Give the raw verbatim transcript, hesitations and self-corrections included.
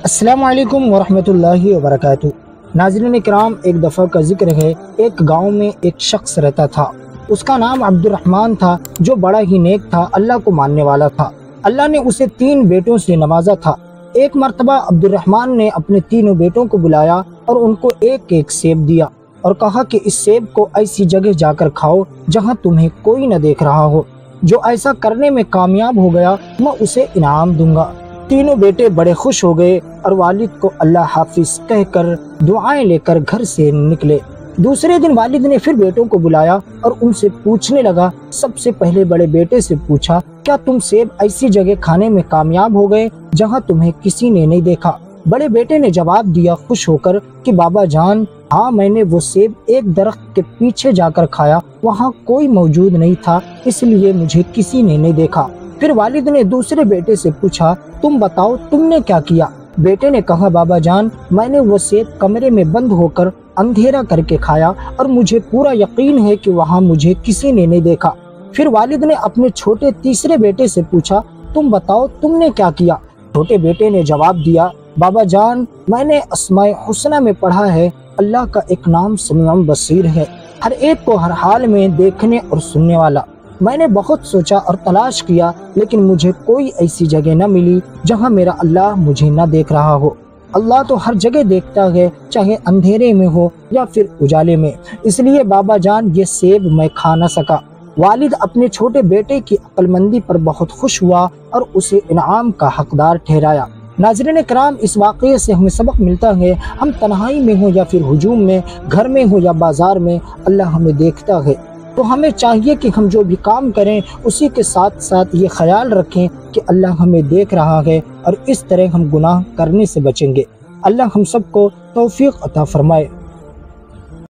السلام علیکم ورحمۃ اللہ وبرکاتہ۔ ناظرین اکرام، ایک دفعہ کا ذکر ہے، ایک گاؤں میں ایک شخص رہتا تھا۔ اس کا نام عبد الرحمن تھا، جو بڑا ہی نیک تھا، اللہ کو ماننے والا تھا۔ اللہ نے اسے تین بیٹوں سے نوازا تھا۔ ایک مرتبہ عبد الرحمن نے اپنے تینوں بیٹوں کو بلایا اور ان کو ایک ایک سیب دیا اور کہا کہ اس سیب کو ایسی جگہ جا کر کھاؤ جہاں تمہیں کوئی نہ دیکھ رہا ہو۔ جو ایسا کرنے میں کامیاب ہو گیا میں اسے انعام دوں گا۔ تینوں بیٹے بڑے خوش ہو گئے اور والد کو اللہ حافظ کہہ کر دعائیں لے کر گھر سے نکلے۔ دوسرے دن والد نے پھر بیٹوں کو بلایا اور ان سے پوچھنے لگا۔ سب سے پہلے بڑے بیٹے سے پوچھا، کیا تم سیب ایسی جگہ کھانے میں کامیاب ہو گئے جہاں تمہیں کسی نے نہیں دیکھا؟ بڑے بیٹے نے جواب دیا خوش ہو کر کہ بابا جان، ہاں میں نے وہ سیب ایک درخت کے پیچھے جا کر کھایا، وہاں کوئی موجود نہیں تھا، اس لیے مجھے کسی نے نہیں دیکھا۔ پھر والد نے دوسرے بیٹے سے پوچھا، تم بتاؤ تم نے کیا کیا؟ بیٹے نے کہا، بابا جان میں نے وہ سیب کمرے میں بند ہو کر اندھیرا کر کے کھایا اور مجھے پورا یقین ہے کہ وہاں مجھے کسی نے نہیں دیکھا۔ پھر والد نے اپنے چھوٹے تیسرے بیٹے سے پوچھا، تم بتاؤ تم نے کیا کیا؟ چھوٹے بیٹے نے جواب دیا، بابا جان میں نے اسماء الحسنی میں پڑھا ہے، اللہ کا ایک نام سمیع بصیر ہے، ہر ایک کو ہر حال میں دیکھنے اور سننے والا۔ میں نے بہت سوچا اور تلاش کیا لیکن مجھے کوئی ایسی جگہ نہ ملی جہاں میرا اللہ مجھے نہ دیکھ رہا ہو۔ اللہ تو ہر جگہ دیکھتا ہے، چاہے اندھیرے میں ہو یا پھر اجالے میں، اس لیے بابا جان یہ سیب میں کھا نہ سکا۔ والد اپنے چھوٹے بیٹے کی عقل مندی پر بہت خوش ہوا اور اسے انعام کا حقدار ٹھہرایا۔ ناظرین کرام، اس واقعے سے ہمیں سبق ملتا ہے، ہم تنہائی میں ہوں یا پھر ہجوم میں، گھر میں ہوں یا بازار میں، اللہ ہمیں دیکھتا ہے۔ تو ہمیں چاہیے کہ ہم جو بھی کام کریں اسی کے ساتھ ساتھ یہ خیال رکھیں کہ اللہ ہمیں دیکھ رہا ہے، اور اس طرح ہم گناہ کرنے سے بچیں گے۔ اللہ ہم سب کو توفیق عطا فرمائے۔